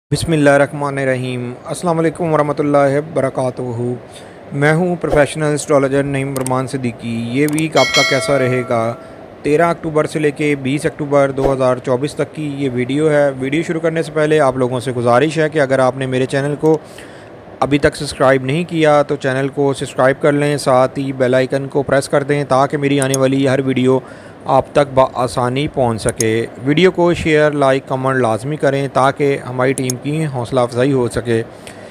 बिस्मिल्लाहिर्रहमानिर्रहीम। अस्सलाम वालेकुम वरहमतुल्लाहि वबरकातुहू। मैं हूँ प्रोफेशनल एस्ट्रोलॉजर नईम रमान सिद्दीकी। ये वीक आपका कैसा रहेगा? 13 अक्टूबर से लेके 20 अक्टूबर 2024 तक की ये वीडियो है। वीडियो शुरू करने से पहले आप लोगों से गुजारिश है कि अगर आपने मेरे चैनल को अभी तक सब्सक्राइब नहीं किया तो चैनल को सब्सक्राइब कर लें, साथ ही बेल आइकन को प्रेस कर दें ताकि मेरी आने वाली हर वीडियो आप तक बआसानी पहुंच सके। वीडियो को शेयर, लाइक, कमेंट लाजमी करें ताकि हमारी टीम की हौसला अफजाई हो सके।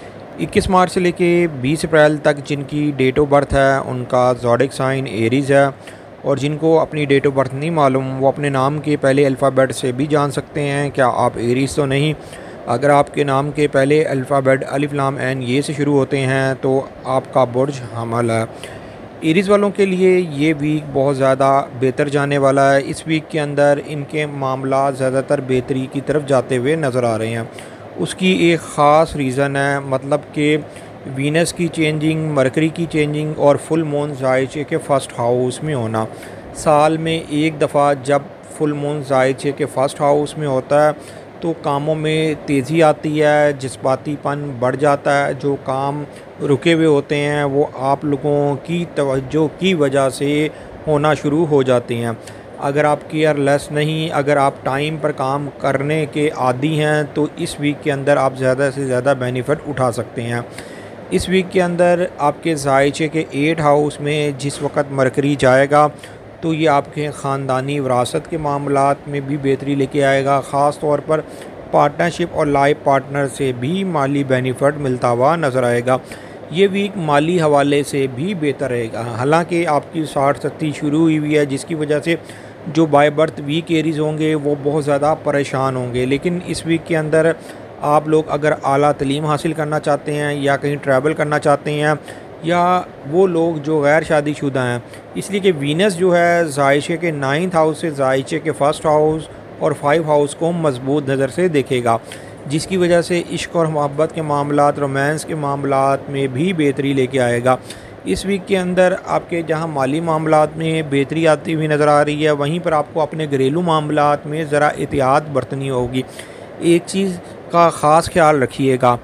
21 मार्च से लेके 20 अप्रैल तक जिनकी डेट ऑफ बर्थ है उनका ज़ोडिक साइन एरीज़ है, और जिनको अपनी डेट ऑफ बर्थ नहीं मालूम वो अपने नाम के पहले अल्फ़ाबेट से भी जान सकते हैं। क्या आप एरीज़ तो नहीं? अगर आपके नाम के पहले अल्फ़ाबेट अलिफ लाम एन ये से शुरू होते हैं तो आपका बुर्ज हमल है। एरीज़ वालों के लिए ये वीक बहुत ज़्यादा बेहतर जाने वाला है। इस वीक के अंदर इनके मामला ज़्यादातर बेहतरी की तरफ जाते हुए नज़र आ रहे हैं। उसकी एक ख़ास रीज़न है, मतलब कि वीनस की चेंजिंग, मरकरी की चेंजिंग और फुल मून ज़ायचे के फ़र्स्ट हाउस में होना। साल में एक दफ़ा जब फुल मून ज़ायचे के फ़र्स्ट हाउस में होता है तो कामों में तेज़ी आती है, जज्बातीपन बढ़ जाता है। जो काम रुके हुए होते हैं वो आप लोगों की तवज्जो की वजह से होना शुरू हो जाते हैं। अगर आप केयरलेस नहीं, अगर आप टाइम पर काम करने के आदी हैं तो इस वीक के अंदर आप ज़्यादा से ज़्यादा बेनिफिट उठा सकते हैं। इस वीक के अंदर आपके ज़ायचे के 8 हाउस में जिस वक्त मरकरी जाएगा तो ये आपके ख़ानदानी विरासत के मामलात में भी बेहतरी लेके आएगा। ख़ास तौर पर पार्टनरशिप और लाइफ पार्टनर से भी माली बेनिफिट मिलता हुआ नज़र आएगा। ये वीक माली हवाले से भी बेहतर रहेगा। हालांकि आपकी 60-70 शुरू हुई है, जिसकी वजह से जो बाय बर्थ वीक एरीज़ होंगे वो बहुत ज़्यादा परेशान होंगे। लेकिन इस वीक के अंदर आप लोग अगर आला तलीम हासिल करना चाहते हैं या कहीं ट्रैवल करना चाहते हैं, या वो लोग जो गैर शादीशुदा हैं, इसलिए कि वीनस जो है ज़ायचे के 9th हाउस से ज़ायचे के फ़र्स्ट हाउस और 5 हाउस को मजबूत नज़र से देखेगा, जिसकी वजह से इश्क और मोहब्बत के मामलात, रोमांस के मामलात में भी बेहतरी लेके आएगा। इस वीक के अंदर आपके जहां माली मामलात में बेहतरी आती हुई नज़र आ रही है, वहीं पर आपको अपने घरेलू मामलात में ज़रा एहतियात बरतनी होगी। एक चीज़ का ख़ास ख्याल रखिएगा,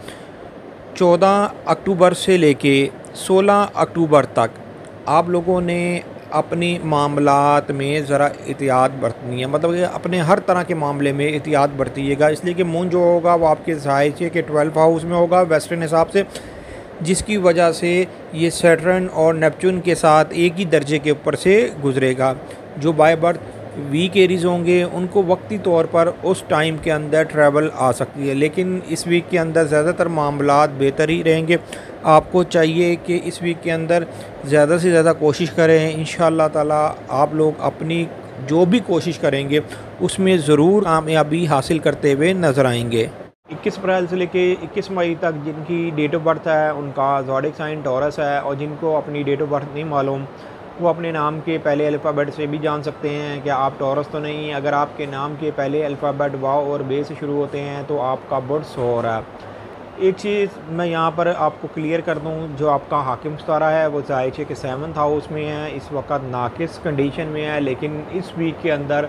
14 अक्टूबर से लेके 16 अक्टूबर तक आप लोगों ने अपनी मामलात में ज़रा एहतियात बरतनी है। मतलब कि अपने हर तरह के मामले में एहतियात बरतिएगा, इसलिए कि मून जो होगा वो आपके ज़ायचे के 12 हाउस में होगा वेस्टर्न हिसाब से, जिसकी वजह से ये सैटर्न और नेपच्यून के साथ एक ही दर्जे के ऊपर से गुजरेगा। जो बाय बर्थ वीक एरीज़ होंगे उनको वक्ती तौर पर उस टाइम के अंदर ट्रैवल आ सकती है, लेकिन इस वीक के अंदर ज़्यादातर मामलात बेहतर ही रहेंगे। आपको चाहिए कि इस वीक के अंदर ज़्यादा से ज़्यादा कोशिश करें। इंशाअल्लाह ताला आप लोग अपनी जो भी कोशिश करेंगे उसमें ज़रूर कामयाबी हासिल करते हुए नज़र आएंगे। 21 अप्रैल से लेके 21 मई तक जिनकी डेट ऑफ बर्थ है उनका ज़ोडिक साइन टॉरस है, और जिनको अपनी डेट ऑफ बर्थ नहीं मालूम वो अपने नाम के पहले अल्फ़ाबेट से भी जान सकते हैं कि आप टॉरस तो नहीं। अगर आपके नाम के पहले अल्फ़ाबेट वाव और बे से शुरू होते हैं तो आपका बुर्ज हो रहा है। एक चीज़ मैं यहाँ पर आपको क्लियर कर दूँ, जो आपका हाकिम सितारा है वो ज़ायचे के 7th हाउस में है, इस वक्त नाकिस कंडीशन में है। लेकिन इस वीक के अंदर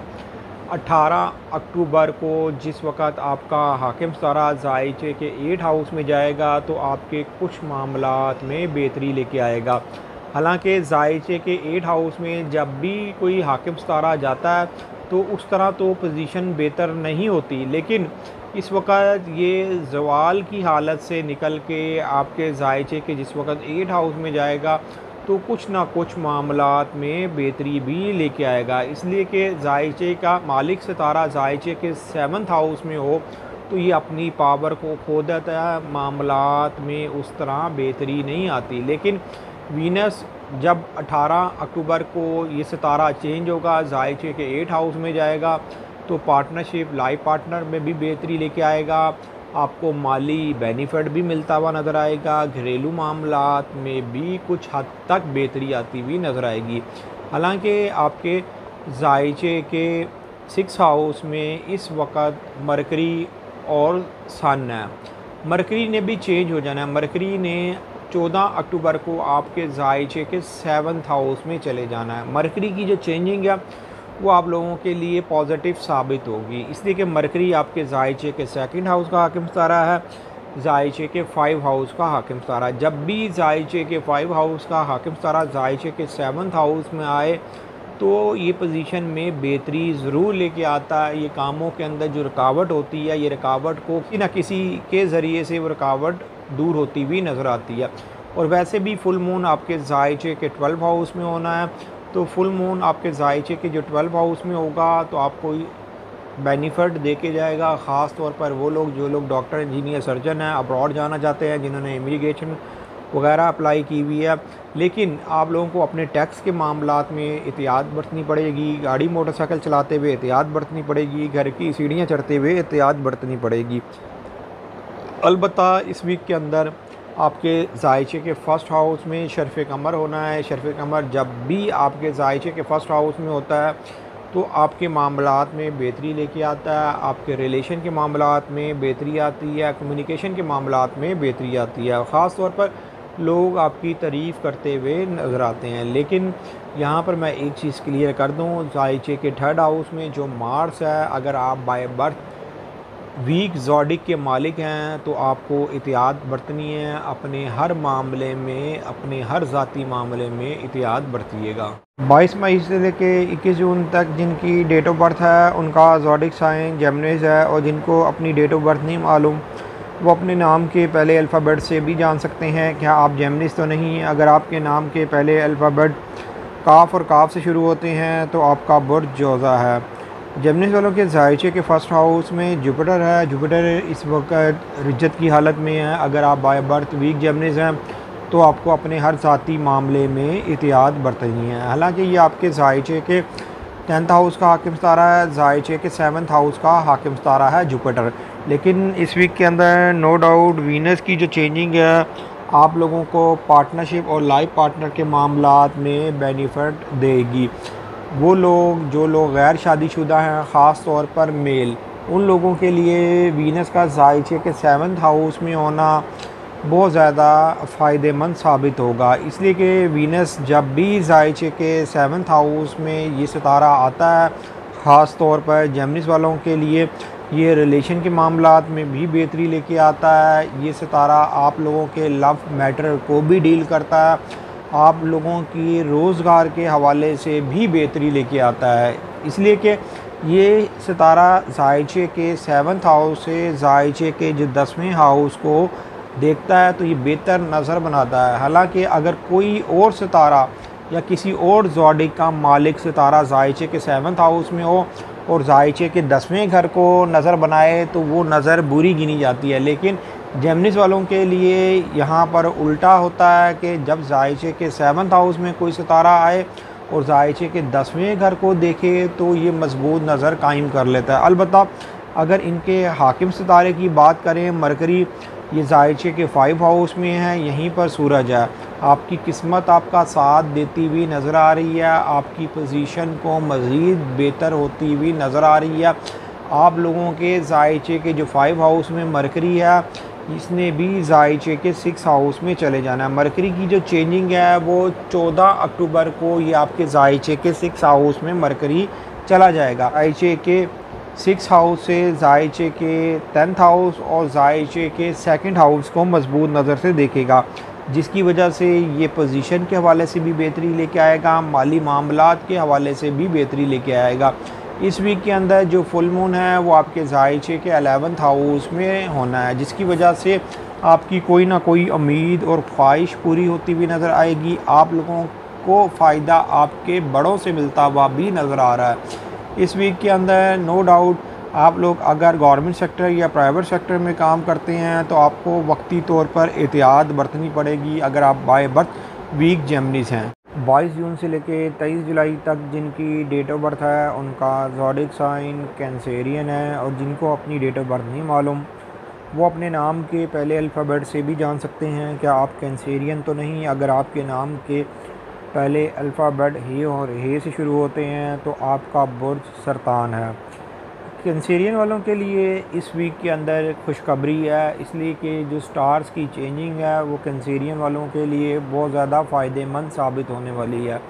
18 अक्टूबर को जिस वक्त आपका हाकिम सितारा ज़ायचे के 8 हाउस में जाएगा तो आपके कुछ मामलात में बेहतरी लेके आएगा। हालांकि ज़ायचे के 8 हाउस में जब भी कोई हाकिम सितारा जाता है तो उस तरह तो पोजीशन बेहतर नहीं होती, लेकिन इस वक्त ये ज़वाल की हालत से निकल के आपके ज़ायचे के जिस वक्त 8 हाउस में जाएगा तो कुछ ना कुछ मामलात में बेहतरी भी लेके आएगा। इसलिए कि ज़ायचे का मालिक सितारा ज़ायचे के 7th हाउस में हो तो ये अपनी पावर को खो देता है, मामलात में उस तरह बेहतरी नहीं आती। लेकिन वीनस जब 18 अक्टूबर को ये सितारा चेंज होगा, ज़ायचे के 8 हाउस में जाएगा तो पार्टनरशिप, लाइफ पार्टनर में भी बेहतरी लेके आएगा। आपको माली बेनिफिट भी मिलता हुआ नज़र आएगा, घरेलू मामलात में भी कुछ हद तक बेहतरी आती हुई नज़र आएगी। हालांकि आपके ज़ायचे के 6 हाउस में इस वक्त मरकरी और सन है। मरकरी ने भी चेंज हो जाना है। मरकरी ने 14 अक्टूबर को आपके ज़ायचे के 7th हाउस में चले जाना है। मरकरी की जो चेंजिंग है वो आप लोगों के लिए पॉजिटिव साबित होगी, इसलिए कि मरकरी आपके ज़ायचे के सेकंड हाउस का हाकिम सितारा है, ज़ायचे के 5 हाउस का हाकिम सितारा। जब भी ज़ायचे के 5 हाउस का हाकिम सितारा ज़ायचे के 7th हाउस में आए तो ये पोजीशन में बेहतरी ज़रूर लेके आता है। ये कामों के अंदर जो रुकावट होती है, ये रुकावट को किसी न किसी के ज़रिए से वो रुकावट दूर होती हुई नज़र आती है। और वैसे भी फुल मून आपके ज़ायचे के 12 हाउस में होना है, तो फुल मून आपके ज़ायचे के जो 12 हाउस में होगा तो आपको बेनिफिट दे के जाएगा। ख़ास तौर पर वो लोग जो लोग डॉक्टर, इंजीनियर, सर्जन हैं, अब्रॉड जाना चाहते हैं, जिन्होंने इमिग्रेशन वगैरह अप्लाई की हुई है। लेकिन आप लोगों को अपने टैक्स के मामलात में एहतियात बरतनी पड़ेगी, गाड़ी मोटरसाइकिल चलाते हुए एहतियात बरतनी पड़ेगी, घर की सीढ़ियाँ चढ़ते हुए एहतियात बरतनी पड़ेगी। अलबत्ता इस वीक के अंदर आपके ज़ायचे के फ़र्स्ट हाउस में शर्फ़ कमर होना है। शर्फ़ कमर जब भी आपके ज़ायचे के फ़र्स्ट हाउस में होता है तो आपके मामलात में बेहतरी लेके आता है, आपके रिलेशन के मामलात में बेहतरी आती है, कम्युनिकेशन के मामलात में बेहतरी आती है। ख़ास तौर पर लोग आपकी तारीफ़ करते हुए नज़र आते हैं। लेकिन यहाँ पर मैं एक चीज़ क्लियर कर दूँ, ज़ायचे के 3rd हाउस में जो मार्स है, अगर आप बाय बर्थ वीक ज़ोडिक के मालिक हैं तो आपको एहतियात बरतनी है। अपने हर मामले में, अपने हर ज़ाती मामले में एहतियात बरतिएगा। 22 मई से लेके 21 जून तक जिनकी डेट ऑफ बर्थ है उनका ज़ोडिक साइन जेमिनीज है, और जिनको अपनी डेट ऑफ बर्थ नहीं मालूम वो अपने नाम के पहले अल्फ़ाबेट से भी जान सकते हैं क्या आप जेमिनीज तो नहीं हैं। अगर आपके नाम के पहले अल्फ़ाबेट काफ और काफ से शुरू होते हैं तो आपका बुर्ज जोज़ा है। जेमिनीज वालों के ज़ायचे के फ़र्स्ट हाउस में जुपिटर है। जुपिटर इस वक्त रिज्जत की हालत में है। अगर आप बाय बर्थ वीक जेमिनीज हैं तो आपको अपने हर ज़ाती मामले में एहतियात बरतनी है। हालांकि ये आपके ज़ायचे के 10th हाउस का हाकिम सितारा है, ज़ायचे के 7th हाउस का हाकिम सितारा है जुपिटर। लेकिन इस वीक के अंदर नो डाउट वीनस की जो चेंजिंग है आप लोगों को पार्टनरशिप और लाइफ पार्टनर के मामलात में बेनिफिट देगी। वो लोग जो लोग गैर शादीशुदा हैं, ख़ास तौर पर मेल, उन लोगों के लिए वीनस का ज़ायचे के 7th हाउस में होना बहुत ज़्यादा फ़ायदेमंद साबित होगा। इसलिए कि वीनस जब भी ज़ायचे के 7th हाउस में ये सितारा आता है, ख़ास तौर पर जेमिनीज वालों के लिए ये रिलेशन के मामलात में भी बेहतरी लेके आता है। ये सितारा आप लोगों के लव मैटर को भी डील करता है, आप लोगों की रोज़गार के हवाले से भी बेहतरी लेके आता है। इसलिए कि ये सितारा ज़ायचे के 7th हाउस से ज़ायचे के जो 10वें हाउस को देखता है तो ये बेहतर नज़र बनाता है। हालांकि अगर कोई और सितारा या किसी और ज़ोडिक का मालिक सितारा ज़ायचे के 7th हाउस में हो और ज़ायचे के 10वें घर को नज़र बनाए तो वो नज़र बुरी गिनी जाती है। लेकिन जेमिनीज वालों के लिए यहाँ पर उल्टा होता है कि जब ज़ायचे के 7th हाउस में कोई सितारा आए और ज़ायचे के 10वें घर को देखे तो ये मजबूत नज़र कायम कर लेता है। अलबत्ता अगर इनके हाकिम सितारे की बात करें, मरकरी ये ज़ायचे के 5 हाउस में है, यहीं पर सूरज है। आपकी किस्मत आपका साथ देती हुई नज़र आ रही है, आपकी पोजीशन को मज़ीद बेहतर होती हुई नज़र आ रही है। आप लोगों के ज़ायचे के जो 5 हाउस में मरकरी है, इसने भी ज़ायचे के 6 हाउस में चले जाना है। मरकरी की जो चेंजिंग है वो 14 अक्टूबर को ये आपके ज़ायचे के 6 हाउस में मरकरी चला जाएगा। ज़ायचे के 6 हाउस से ज़ायचे के 10th हाउस और ज़ायचे के 2nd हाउस को मजबूत नज़र से देखेगा, जिसकी वजह से ये पोजीशन के हवाले से भी बेहतरी लेके आएगा, माली मामलात के हवाले से भी बेहतरी लेके आएगा। इस वीक के अंदर जो फुल मून है वो आपके ज़ायचे के 11th हाउस में होना है, जिसकी वजह से आपकी कोई ना कोई उम्मीद और ख्वाहिश पूरी होती हुई नज़र आएगी। आप लोगों को फ़ायदा आपके बड़ों से मिलता हुआ भी नज़र आ रहा है। इस वीक के अंदर नो डाउट आप लोग अगर गवर्नमेंट सेक्टर या प्राइवेट सेक्टर में काम करते हैं तो आपको वक्ती तौर पर एहतियात बरतनी पड़ेगी अगर आप बाय बर्थ वीक जेमिनीज हैं। 22 जून से लेकर 23 जुलाई तक जिनकी डेट ऑफ बर्थ है उनका ज़ोडिक साइन कैंसेरियन है, और जिनको अपनी डेट ऑफ बर्थ नहीं मालूम वो अपने नाम के पहले अल्फ़ाबेट से भी जान सकते हैं क्या आप कैंसेरियन तो नहीं। अगर आपके नाम के पहले अल्फ़ाबेट हे और हे से शुरू होते हैं तो आपका बुर्ज सरतान है। कैंसेरियन वालों के लिए इस वीक के अंदर खुशखबरी है, इसलिए कि जो स्टार्स की चेंजिंग है वो कैंसेरियन वालों के लिए बहुत ज़्यादा फ़ायदेमंद साबित होने वाली है।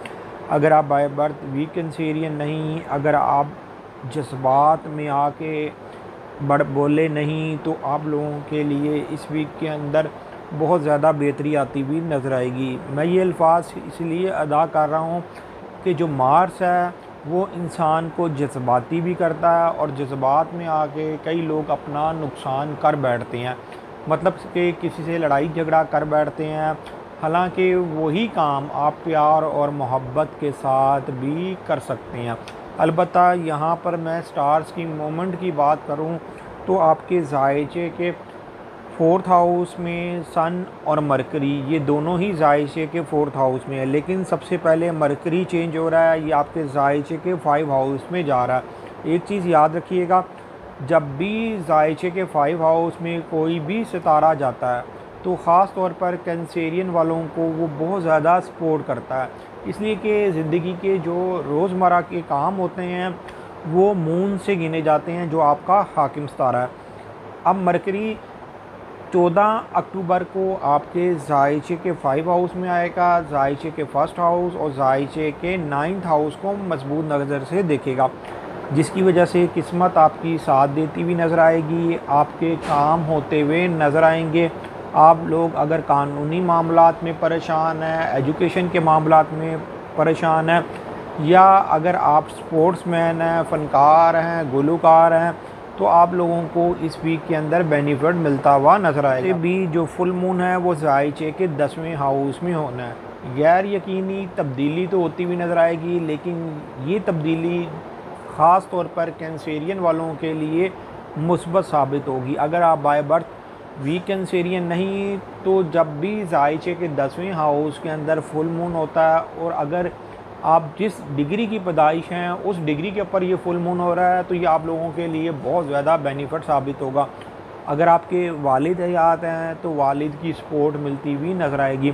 अगर आप बाय बर्थ वीक कैंसेरियन नहीं, अगर आप जज्बात में आके बड़ बोले नहीं, तो आप लोगों के लिए इस वीक के अंदर बहुत ज़्यादा बेहतरी आती हुई नज़र आएगी। मैं ये अल्फाज इसलिए अदा कर रहा हूँ कि जो मार्स है वो इंसान को जज्बाती भी करता है, और जज्बात में आके कई लोग अपना नुकसान कर बैठते हैं, मतलब कि किसी से लड़ाई झगड़ा कर बैठते हैं। हालांकि वही काम आप प्यार और मोहब्बत के साथ भी कर सकते हैं। अलबत्ता यहाँ पर मैं स्टार्स की मोमेंट की बात करूँ तो आपके जायचे के फोर्थ हाउस में सन और मरकरी, ये दोनों ही जायचे के फोर्थ हाउस में है, लेकिन सबसे पहले मरकरी चेंज हो रहा है, ये आपके जायचे के 5 हाउस में जा रहा है। एक चीज़ याद रखिएगा, जब भी जायचे के 5 हाउस में कोई भी सितारा जाता है तो ख़ास तौर पर कैंसेरियन वालों को वो बहुत ज़्यादा सपोर्ट करता है, इसलिए कि ज़िंदगी के जो रोज़मर्रा के काम होते हैं वो मून से गिने जाते हैं, जो आपका हाकिम सितारा है। अब मरकरी 14 अक्टूबर को आपके जायचे के 5 हाउस में आएगा, जायचे के फर्स्ट हाउस और जायचे के 9th हाउस को मजबूत नज़र से देखेगा, जिसकी वजह से किस्मत आपकी साथ देती हुई नज़र आएगी, आपके काम होते हुए नज़र आएंगे। आप लोग अगर कानूनी मामलात में परेशान हैं, एजुकेशन के मामलात में परेशान हैं, या अगर आप स्पोर्ट्समैन हैं, फ़नकार हैं, गुलूकार हैं, तो आप लोगों को इस वीक के अंदर बेनिफिट मिलता हुआ नज़र आएगा। भी जो फुल मून है वो जायचे के 10वें हाउस में होना है। गैर यकीनी तब्दीली तो होती हुई नज़र आएगी, लेकिन ये तब्दीली ख़ास तौर पर कैंसेरियन वालों के लिए मुस्बत साबित होगी। अगर आप बाय बर्थ वीक कैंसेरियन नहीं, तो जब भी जायचे के 10वें हाउस के अंदर फुल मून होता है, और अगर आप जिस डिग्री की पैदाइश हैं उस डिग्री के ऊपर ये फुल मून हो रहा है, तो ये आप लोगों के लिए बहुत ज़्यादा बेनिफिट साबित होगा। अगर आपके वालिद हयात हैं तो वालिद की सपोर्ट मिलती हुई नज़र आएगी।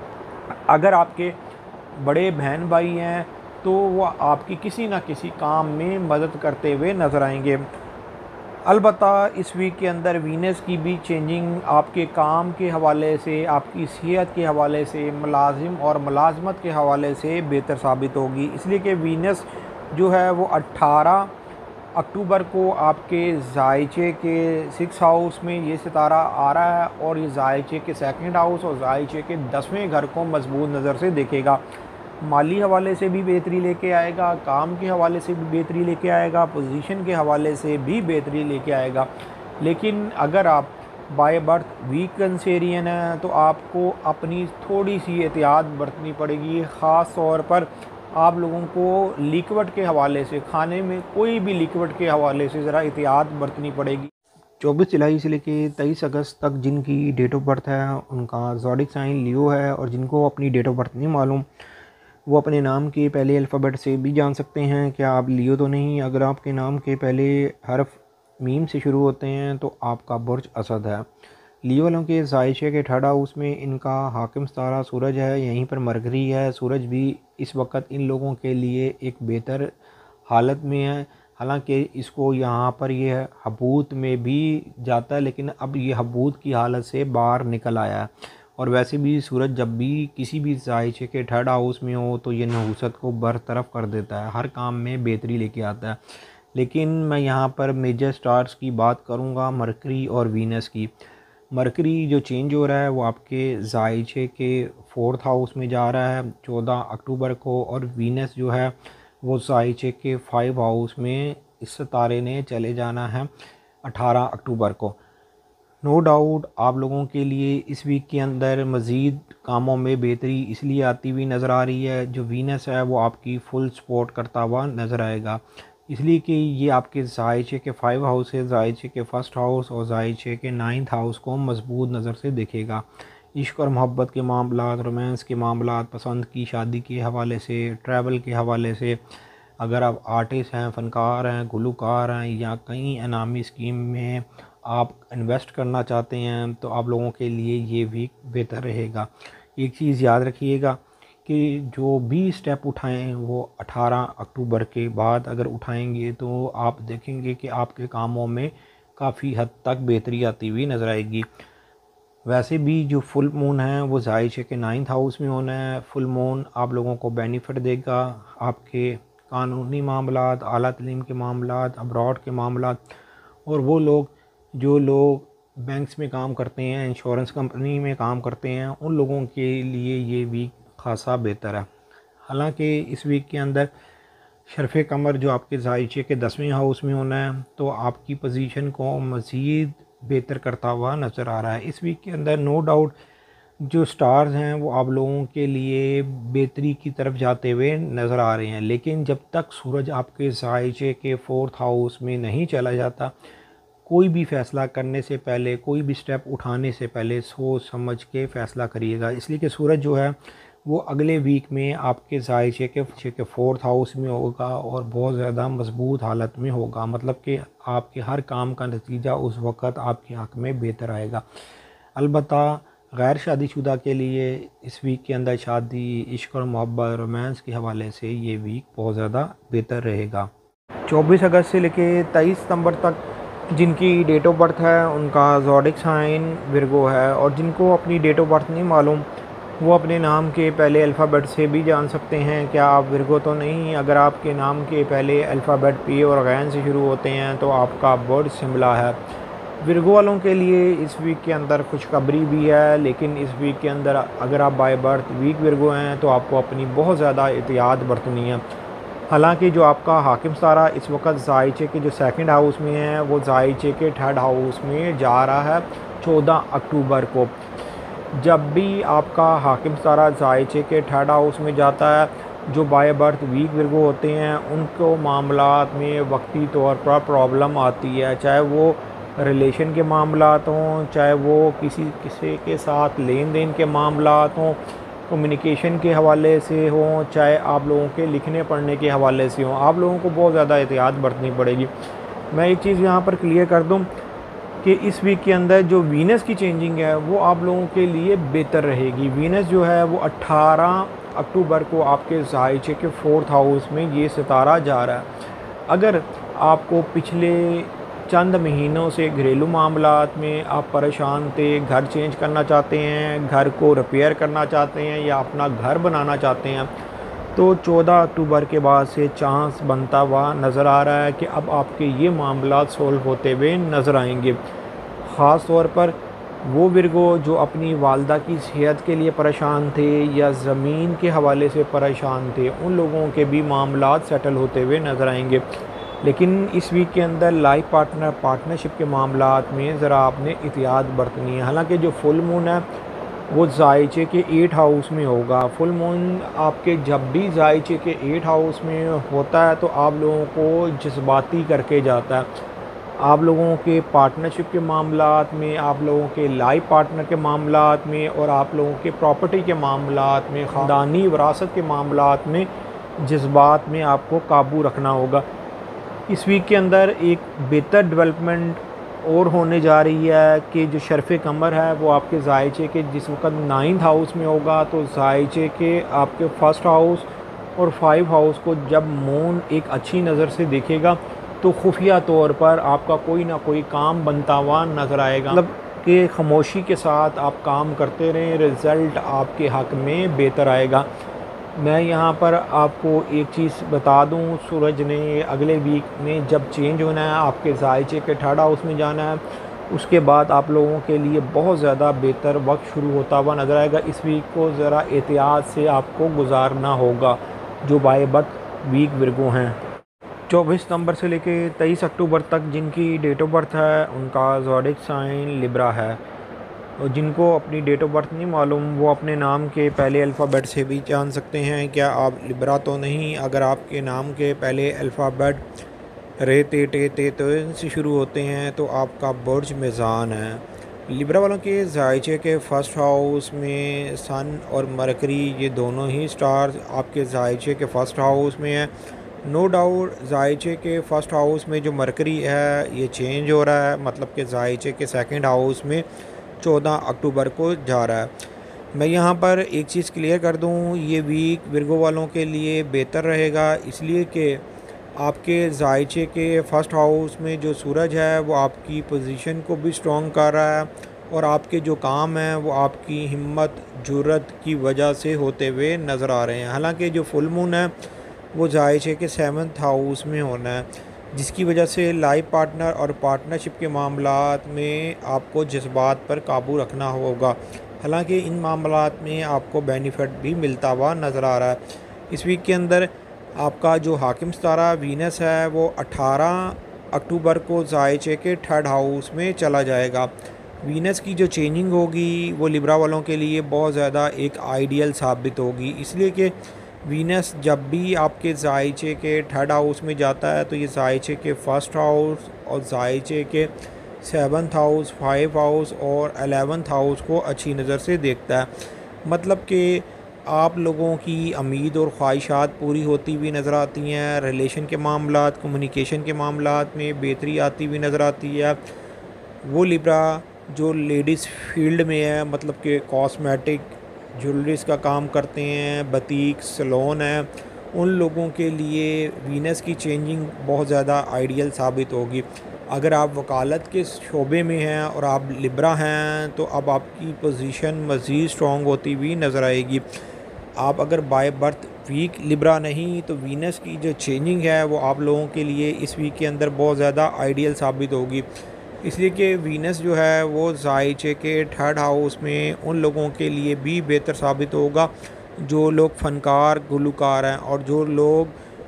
अगर आपके बड़े बहन भाई हैं तो वो आपकी किसी न किसी काम में मदद करते हुए नज़र आएंगे। अलबत्ता इस वीक के अंदर वीनस की भी चेंजिंग आपके काम के हवाले से, आपकी सेहत के हवाले से, मुलाजिम और मुलाजमत के हवाले से बेहतर साबित होगी, इसलिए कि वीनस जो है वो 18 अक्टूबर को आपके जायचे के 6 हाउस में ये सितारा आ रहा है, और ये जायचे के 2nd हाउस और जायचे के 10वें घर को मजबूत नज़र से देखेगा। माली हवाले से भी बेहतरी लेके आएगा, काम के हवाले से भी बेहतरी लेके आएगा, पोजीशन के हवाले से भी बेहतरी लेके आएगा। लेकिन अगर आप बाय बर्थ वीक कैंसेरियन हैं तो आपको अपनी थोड़ी सी एहतियात बरतनी पड़ेगी, ख़ास तौर पर आप लोगों को लिक्विड के हवाले से, खाने में कोई भी लिक्विड के हवाले से ज़रा एहतियात बरतनी पड़ेगी। 24 जुलाई से लेके 23 अगस्त तक जिनकी डेट ऑफ बर्थ है उनका ज़ोडिक साइन लियो है, और जिनको अपनी डेट ऑफ बर्थ नहीं मालूम वो अपने नाम के पहले अल्फ़ाबेट से भी जान सकते हैं कि आप लियो तो नहीं। अगर आपके नाम के पहले हर्फ मीम से शुरू होते हैं तो आपका बुर्ज असद है। लियो वालों के जायशे के 3rd हाउस में इनका हाकिम सितारा सूरज है, यहीं पर मरकरी है। सूरज भी इस वक्त इन लोगों के लिए एक बेहतर हालत में है, हालांकि इसको यहाँ पर यह हबूत में भी जाता है, लेकिन अब ये हबूत की हालत से बाहर निकल आया है। और वैसे भी सूरज जब भी किसी भी जायचे के 3rd हाउस में हो तो ये नहूसत को बरतरफ कर देता है, हर काम में बेहतरी लेके आता है। लेकिन मैं यहाँ पर मेजर स्टार्स की बात करूँगा, मरकरी और वीनस की। मरकरी जो चेंज हो रहा है वो आपके जायचे के 4th हाउस में जा रहा है 14 अक्टूबर को, और वीनस जो है वो जायचे के 5 हाउस में इस सितारे ने चले जाना है 18 अक्टूबर को। नो डाउट आप लोगों के लिए इस वीक के अंदर मज़ीद कामों में बेहतरी इसलिए आती हुई नज़र आ रही है, जो वीनस है वो आपकी फुल सपोर्ट करता हुआ नज़र आएगा, इसलिए कि ये आपके जायचे के 5 हाउस है, जायचे के 1st हाउस और जायचे के 9th हाउस को मजबूत नज़र से देखेगा। इश्क और मोहब्बत के मामलात, रोमांस के मामलात, पसंद की शादी के हवाले से, ट्रैवल के हवाले से, अगर आप आर्टिस्ट हैं, फ़नकार हैं, गुलूकार हैं, या कहीं इनामी स्कीम में आप इन्वेस्ट करना चाहते हैं तो आप लोगों के लिए ये वीक बेहतर रहेगा। एक चीज़ याद रखिएगा कि जो भी स्टेप उठाएं वो 18 अक्टूबर के बाद अगर उठाएंगे तो आप देखेंगे कि आपके कामों में काफ़ी हद तक बेहतरी आती हुई नज़र आएगी। वैसे भी जो फुल मून है वो जायचे के 9th हाउस में होना है। फुल मून आप लोगों को बेनिफिट देगा आपके कानूनी मामलात, आला तालीम के मामलात, अब्रॉड के मामलात, और वो लोग जो लोग बैंक्स में काम करते हैं, इंश्योरेंस कंपनी में काम करते हैं, उन लोगों के लिए ये वीक खासा बेहतर है। हालांकि इस वीक के अंदर शरफ़ कमर जो आपके जायचे के 10वें हाउस में होना है तो आपकी पोजीशन को मज़ीद बेहतर करता हुआ नज़र आ रहा है। इस वीक के अंदर नो डाउट जो स्टार्स हैं वो आप लोगों के लिए बेहतरी की तरफ जाते हुए नज़र आ रहे हैं, लेकिन जब तक सूरज आपके जायचे के 4th हाउस में नहीं चला जाता, कोई भी फ़ैसला करने से पहले, कोई भी स्टेप उठाने से पहले सोच समझ के फ़ैसला करिएगा। इसलिए कि सूरज जो है वो अगले वीक में आपके जायचे के 4th हाउस में होगा और बहुत ज़्यादा मजबूत हालत में होगा। मतलब कि आपके हर काम का नतीजा उस वक़्त आपके हक़ में बेहतर आएगा। अलबत्ता गैर शादीशुदा के लिए इस वीक के अंदर शादी, इश्क और मोहब्बत, रोमांस के हवाले से ये वीक बहुत ज़्यादा बेहतर रहेगा। 24 अगस्त से लेके 23 सितंबर तक जिनकी डेट ऑफ बर्थ है उनका ज़ोडिक साइन विर्गो है, और जिनको अपनी डेट ऑफ बर्थ नहीं मालूम वो अपने नाम के पहले अल्फ़ाबेट से भी जान सकते हैं क्या आप विर्गो तो नहीं। अगर आपके नाम के पहले अल्फ़ाबेट पी और गैन से शुरू होते हैं तो आपका बर्ड सिमला है। विर्गो वालों के लिए इस वीक के अंदर खुशखबरी भी है, लेकिन इस वीक के अंदर अगर आप बाय बर्थ वीक विर्गो हैं तो आपको अपनी बहुत ज़्यादा एहतियात बरतनी है। हालांकि जो आपका हाकिम सितारा इस वक्त जायचे के जो 2nd हाउस में है वो जायचे के 3rd हाउस में जा रहा है 14 अक्टूबर को। जब भी आपका हाकिम सितारा जायचे के 3rd हाउस में जाता है, जो बाय बर्थ वीक विर्गो होते हैं उनको मामलात में वक्ती तौर पर प्रॉब्लम आती है, चाहे वो रिलेशन के मामलात हों, चाहे वो किसी के साथ लेन देन के मामलात हों, कम्युनिकेशन के हवाले से हों, चाहे आप लोगों के लिखने पढ़ने के हवाले से हों। आप लोगों को बहुत ज़्यादा एहतियात बरतनी पड़ेगी। मैं एक चीज़ यहाँ पर क्लियर कर दूँ कि इस वीक के अंदर जो वीनस की चेंजिंग है वो आप लोगों के लिए बेहतर रहेगी। वीनस जो है वो 18 अक्टूबर को आपके जायचे के 4th हाउस में ये सितारा जा रहा है। अगर आपको पिछले चंद महीनों से घरेलू मामलात में आप परेशान थे, घर चेंज करना चाहते हैं, घर को रिपेयर करना चाहते हैं या अपना घर बनाना चाहते हैं, तो 14 अक्टूबर के बाद से चांस बनता हुआ नज़र आ रहा है कि अब आपके ये मामलात सोल्व होते हुए नज़र आएंगे। ख़ास तौर पर वो विर्गो जो अपनी वालदा की सेहत के लिए परेशान थे या ज़मीन के हवाले से परेशान थे, उन लोगों के भी मामलात सेटल होते हुए नज़र आएंगे। लेकिन इस वीक के अंदर लाइफ पार्टनरशिप के मामलात में ज़रा आपने एहतियात बरतनी है। हालांकि जो फुल मून है वो जायचे के 8 हाउस में होगा। फुल मून आपके जब भी जायचे के 8 हाउस में होता है तो आप लोगों को जज्बाती करके जाता है। आप लोगों के पार्टनरशिप के मामलात में, आप लोगों के लाइफ पार्टनर के मामलात में और आप लोगों के प्रॉपर्टी के मामलात में, ख़ानदानी विरासत के मामलात में जज्बात में आपको काबू रखना होगा। इस वीक के अंदर एक बेहतर डेवलपमेंट और होने जा रही है कि जो शरफ़ कमर है वो आपके जायचे के जिस वक्त 9th हाउस में होगा, तो जायचे के आपके 1st हाउस और 5 हाउस को जब मून एक अच्छी नज़र से देखेगा तो खुफिया तौर पर आपका कोई ना कोई काम बनता हुआ नज़र आएगा। मतलब कि खामोशी के साथ आप काम करते रहें, रिज़ल्ट आपके हक़ में बेहतर आएगा। मैं यहाँ पर आपको एक चीज़ बता दूँ, सूरज ने अगले वीक में जब चेंज होना है आपके जायचे के 3rd हाउस में जाना है, उसके बाद आप लोगों के लिए बहुत ज़्यादा बेहतर वक्त शुरू होता हुआ नज़र आएगा। इस वीक को ज़रा एहतियात से आपको गुजारना होगा जो बाय बर्थ वीक विर्गो हैं। 24 सितंबर से लेके 23 अक्टूबर तक जिनकी डेट ऑफ बर्थ है उनका ज़ोडिक साइन लिब्रा है, और जिनको अपनी डेट ऑफ बर्थ नहीं मालूम वो अपने नाम के पहले अल्फ़ाबेट से भी जान सकते हैं क्या आप लिब्रा तो नहीं। अगर आपके नाम के पहले अल्फ़ाबेट रे ते टे ते तो से शुरू होते हैं तो आपका बुर्ज मेज़ान है। लिब्रा वालों के जायचे के 1st हाउस में सन और मरकरी ये दोनों ही स्टार्स आपके जायचे के 1st हाउस में है। नो डाउट जायचे के 1st हाउस में जो मरकरी है ये चेंज हो रहा है, मतलब कि जायचे के 2nd हाउस में 14 अक्टूबर को जा रहा है। मैं यहाँ पर एक चीज़ क्लियर कर दूँ, ये वीक विर्गो वालों के लिए बेहतर रहेगा, इसलिए कि आपके जायचे के 1st हाउस में जो सूरज है वो आपकी पोजीशन को भी स्ट्रॉन्ग कर रहा है और आपके जो काम हैं वो आपकी हिम्मत जुर्रत की वजह से होते हुए नज़र आ रहे हैं। हालांकि जो फुल मून है वो जायज़ है कि 7th हाउस में होना है, जिसकी वजह से लाइफ पार्टनर और पार्टनरशिप के मामलात में आपको जज्बात पर काबू रखना होगा। हालांकि इन मामलात में आपको बेनिफिट भी मिलता हुआ नज़र आ रहा है। इस वीक के अंदर आपका जो हाकिम सितारा वीनस है वो 18 अक्टूबर को जायज़ है कि 3rd हाउस में चला जाएगा। वीनस की जो चेंजिंग होगी वो लिब्रा वालों के लिए बहुत ज़्यादा एक आइडियल साबित होगी, इसलिए कि वीनस जब भी आपके जायचे के 3rd हाउस में जाता है तो ये जायचे के 1st हाउस और जायचे के 7th हाउस, 5 हाउस और 11th हाउस को अच्छी नज़र से देखता है। मतलब कि आप लोगों की उम्मीद और ख्वाहिशात पूरी होती हुई नज़र आती हैं। रिलेशन के मामलात, कम्युनिकेशन के मामलात में बेहतरी आती हुई नज़र आती है। वो लिब्रा जो लेडीज़ फील्ड में है, मतलब कि कॉस्मेटिक ज्वेलरीज का काम करते हैं, बतीक सलोन है, उन लोगों के लिए वीनस की चेंजिंग बहुत ज़्यादा आइडियल साबित होगी। अगर आप वकालत के शोबे में हैं और आप लिब्रा हैं तो अब आपकी पोजीशन मज़ीद स्ट्रॉन्ग होती हुई नज़र आएगी। आप अगर बाय बर्थ वीक लिब्रा नहीं तो वीनस की जो चेंजिंग है वो आप लोगों के लिए इस वीक के अंदर बहुत ज़्यादा आइडियल साबित होगी, इसलिए कि वीनस जो है वो जायचे के 3rd हाउस में उन लोगों के लिए भी बेहतर साबित होगा जो लोग फ़नकार गुलकार हैं और जो लोग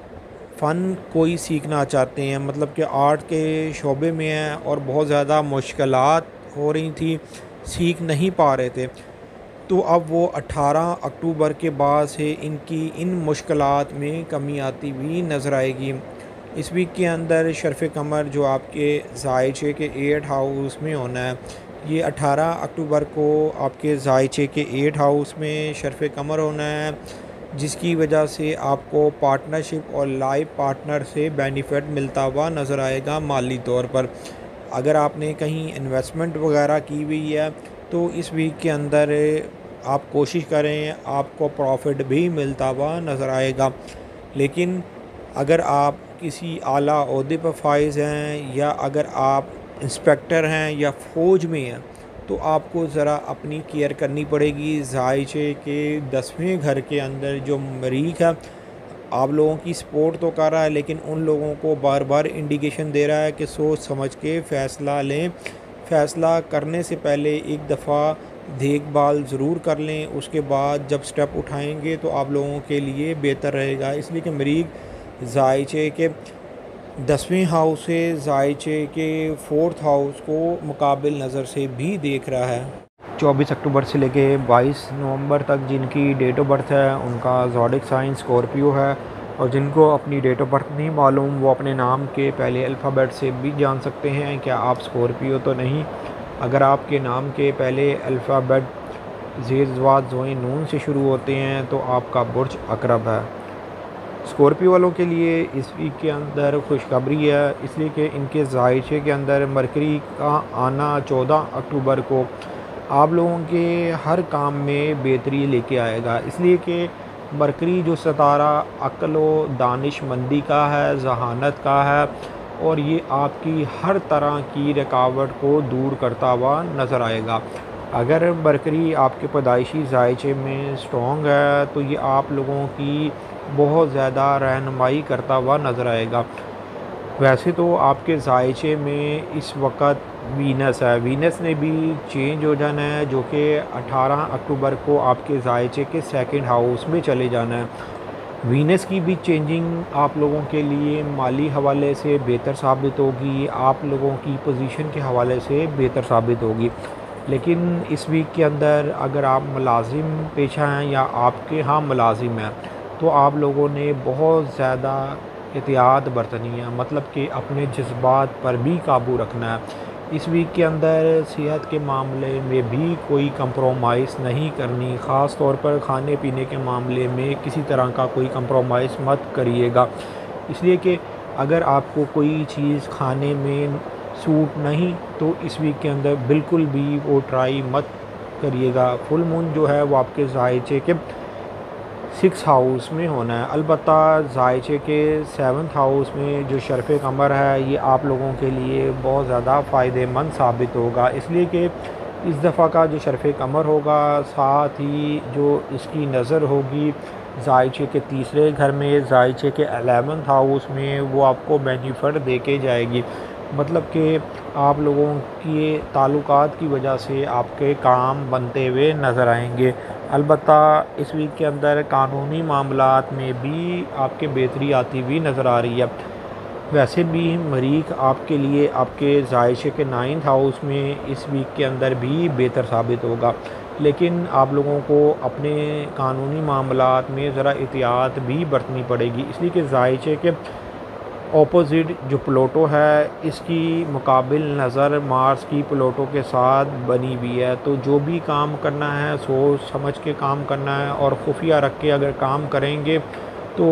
फ़न कोई सीखना चाहते हैं, मतलब कि आर्ट के शोबे में हैं और बहुत ज़्यादा मुश्किलात हो रही थी, सीख नहीं पा रहे थे। तो अब वो 18 अक्टूबर के बाद से इनकी इन मुश्किलात में कमी आती हुई नज़र आएगी। इस वीक के अंदर शरफ़ कमर जो आपके जायचे के 8 हाउस में होना है, ये 18 अक्टूबर को आपके जायचे के 8 हाउस में शरफ़ कमर होना है, जिसकी वजह से आपको पार्टनरशिप और लाइफ पार्टनर से बेनिफिट मिलता हुआ नज़र आएगा माली तौर पर। अगर आपने कहीं इन्वेस्टमेंट वगैरह की हुई है तो इस वीक के अंदर आप कोशिश करें, आपको प्रॉफिट भी मिलता हुआ नज़र आएगा। लेकिन अगर आप किसी आला ओहदे पर फाइज हैं या अगर आप इंस्पेक्टर हैं या फ़ौज में हैं तो आपको ज़रा अपनी केयर करनी पड़ेगी। जायचे के 10वें घर के अंदर जो मरीख है आप लोगों की सपोर्ट तो कर रहा है, लेकिन उन लोगों को बार बार इंडिकेशन दे रहा है कि सोच समझ के फ़ैसला लें। फ़ैसला करने से पहले एक दफ़ा देखभाल ज़रूर कर लें, उसके बाद जब स्टेप उठाएंगे तो आप लोगों के लिए बेहतर रहेगा। इसलिए कि मरीख जायचे के 10वें हाउस से जायचे के 4th हाउस को मुकाबिल नज़र से भी देख रहा है। 24 अक्टूबर से लेके 22 नवंबर तक जिनकी डेट ऑफ बर्थ है उनका ज़ोडिक साइन स्कॉर्पियो है, और जिनको अपनी डेट ऑफ बर्थ नहीं मालूम वो अपने नाम के पहले अल्फ़ाबेट से भी जान सकते हैं क्या आप स्कॉर्पियो तो नहीं। अगर आपके नाम के पहले अल्फ़ाबेट ज़ेर ज़वाद ज़ोइन नून से शुरू होते हैं तो आपका बुर्ज अकरब है। स्कॉर्पियो वालों के लिए इस वीक के अंदर खुशखबरी है, इसलिए कि इनके जायचे के अंदर मरकरी का आना 14 अक्टूबर को आप लोगों के हर काम में बेहतरी लेके आएगा। इसलिए कि मरकरी जो सितारा अक्ल व दानिशमंदी का है, जहानत का है, और ये आपकी हर तरह की रुकावट को दूर करता हुआ नज़र आएगा। अगर मरकरी आपके पैदाइशी जायचे में स्ट्रॉन्ग है तो ये आप लोगों की बहुत ज़्यादा रहनुमाई करता हुआ नज़र आएगा। वैसे तो आपके जायचे में इस वक्त वीनस है, वीनस ने भी चेंज हो जाना है जो कि 18 अक्टूबर को आपके जायचे के 2nd हाउस में चले जाना है। वीनस की भी चेंजिंग आप लोगों के लिए माली हवाले से बेहतर साबित होगी, आप लोगों की पोजीशन के हवाले से बेहतर साबित होगी। लेकिन इस वीक के अंदर अगर आप मुलाजिम पेशा हैं या आपके यहाँ मुलाजिम हैं तो आप लोगों ने बहुत ज़्यादा एहतियात बरतनी है, मतलब कि अपने जज्बात पर भी काबू रखना है। इस वीक के अंदर सेहत के मामले में भी कोई कंप्रोमाइज़ नहीं करनी, ख़ास तौर पर खाने पीने के मामले में किसी तरह का कोई कंप्रोमाइज़ मत करिएगा। इसलिए कि अगर आपको कोई चीज़ खाने में सूट नहीं तो इस वीक के अंदर बिल्कुल भी वो ट्राई मत करिएगा। फुल मून जो है वो आपके जायचे के 6 हाउस में होना है। अलबत्ता जायचे के 7th हाउस में जो शरफ़ कमर है ये आप लोगों के लिए बहुत ज़्यादा फ़ायदेमंद साबित होगा, इसलिए कि इस दफ़ा का जो शरफ़ कमर होगा, साथ ही जो इसकी नज़र होगी ज़ायचे के तीसरे घर में, ज़ायचे के 11th हाउस में, वो आपको बेनिफिट दे के जाएगी। मतलब कि आप लोगों के ताल्लुकात की वजह से आपके काम बनते हुए नज़र आएंगे। अलबत्ता इस वीक के अंदर कानूनी मामलात में भी आपके बेहतरी आती हुई नज़र आ रही है। वैसे भी मरीख आपके लिए आपके ज़ायशे के 9th हाउस में इस वीक के अंदर भी बेहतर साबित होगा, लेकिन आप लोगों को अपने कानूनी मामलात में ज़रा एहतियात भी बरतनी पड़ेगी, इसलिए कि ज़ायशे के ऑपोजिट जो प्लूटो है इसकी मुकाबिल नज़र मार्स की प्लूटो के साथ बनी हुई है। तो जो भी काम करना है सोच समझ के काम करना है और खुफिया रख के अगर काम करेंगे तो